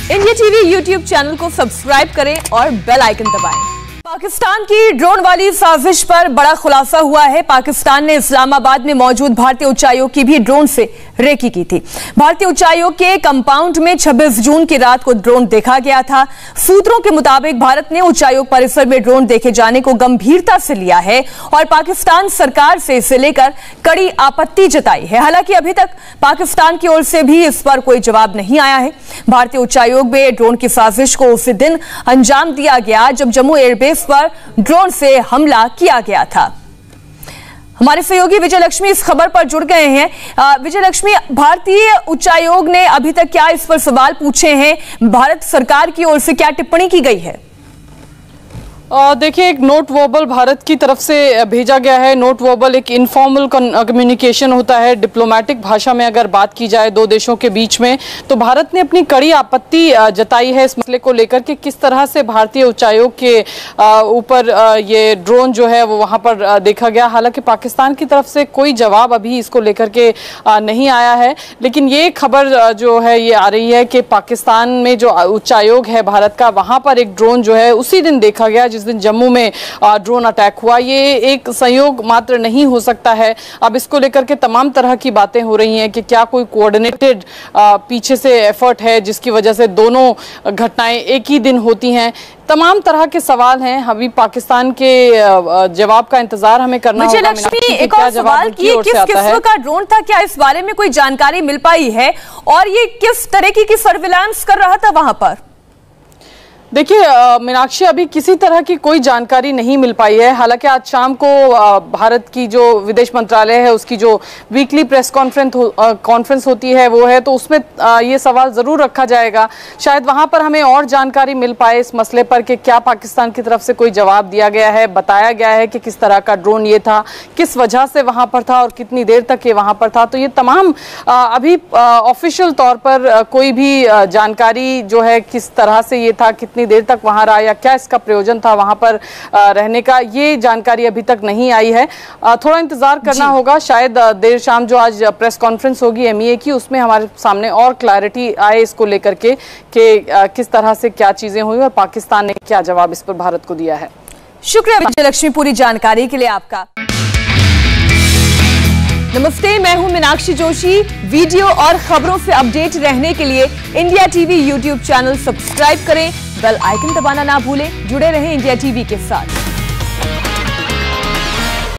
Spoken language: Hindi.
इंडिया टीवी यूट्यूब चैनल को सब्सक्राइब करें और बेल आइकन दबाएं। पाकिस्तान की ड्रोन वाली साजिश पर बड़ा खुलासा हुआ है। पाकिस्तान ने इस्लामाबाद में मौजूद भारतीय उच्चायोग की भी ड्रोन से रेकी की थी। भारतीय उच्चायोग के कंपाउंड में 26 जून की रात को ड्रोन देखा गया था। सूत्रों के मुताबिक भारत ने उच्चायोग परिसर में ड्रोन देखे जाने को गंभीरता से लिया है और पाकिस्तान सरकार से इसे लेकर कड़ी आपत्ति जताई है। हालांकि अभी तक पाकिस्तान की ओर से भी इस पर कोई जवाब नहीं आया है। भारतीय उच्चायोग में ड्रोन की साजिश को उसी दिन अंजाम दिया गया जब जम्मू एयरबेस पर ड्रोन से हमला किया गया था। हमारे सहयोगी विजय लक्ष्मी इस खबर पर जुड़ गए हैं। विजय लक्ष्मी, भारतीय उच्चायोग ने अभी तक क्या इस पर सवाल पूछे हैं? भारत सरकार की ओर से क्या टिप्पणी की गई है? देखिए, एक नोट वर्बल भारत की तरफ से भेजा गया है। नोट वर्बल एक इनफॉर्मल कम्युनिकेशन होता है। डिप्लोमेटिक भाषा में अगर बात की जाए दो देशों के बीच में, तो भारत ने अपनी कड़ी आपत्ति जताई है इस मसले को लेकर के किस तरह से भारतीय उच्चायोग के ऊपर ये ड्रोन जो है वो वहां पर देखा गया। हालांकि पाकिस्तान की तरफ से कोई जवाब अभी इसको लेकर के नहीं आया है, लेकिन ये खबर जो है ये आ रही है कि पाकिस्तान में जो उच्चायोग है भारत का, वहां पर एक ड्रोन जो है उसी दिन देखा गया जिस दिन जम्मू में ड्रोन अटैक हुआ। ये एक संयोग मात्र नहीं हो सकता है। अब इसको लेकर के तमाम तरह की बातें हो रही हैं कि क्या कोई कोऑर्डिनेटेड पीछे से एफर्ट है जिसकी वजह से दोनों घटनाएं एक ही दिन होती हैं। तमाम तरह के सवाल हैं। अभी पाकिस्तान के जवाब का इंतजार हमें करना होगा। लक्ष्मी, एक और सवाल कि किस किस्म का ड्रोन था? क्या इस बारे में कोई जानकारी मिल पाई है और ये किस तरीके की सर्विलांस कर रहा था वहां पर? देखिए मीनाक्षी, अभी किसी तरह की कोई जानकारी नहीं मिल पाई है। हालांकि आज शाम को भारत की जो विदेश मंत्रालय है उसकी जो वीकली प्रेस कॉन्फ्रेंस होती है वो है, तो उसमें ये सवाल ज़रूर रखा जाएगा। शायद वहां पर हमें और जानकारी मिल पाए इस मसले पर कि क्या पाकिस्तान की तरफ से कोई जवाब दिया गया है, बताया गया है कि किस तरह का ड्रोन ये था, किस वजह से वहां पर था और कितनी देर तक ये वहां पर था। तो ये तमाम अभी ऑफिशियल तौर पर कोई भी जानकारी जो है किस तरह से ये था, कितनी देर तक वहां रहा या क्या इसका प्रयोजन था वहां पर रहने का, ये जानकारी अभी तक नहीं आई है। थोड़ा इंतजार करना होगा। शायद देर शाम जो आज प्रेस कॉन्फ्रेंस होगी एमईए की, उसमें हमारे सामने और क्लैरिटी आए इसको लेकर के कि किस तरह से क्या चीजें हुई और पाकिस्तान ने क्या जवाब इस पर भारत को दिया है। शुक्रिया विजय लक्ष्मी पूरी जानकारी के लिए आपका। नमस्ते, मैं हूं मीनाक्षी जोशी। वीडियो और खबरों से अपडेट रहने के लिए India TV YouTube channel subscribe करें, बेल आइकन दबाना ना भूलें। जुड़े रहें इंडिया टीवी के साथ।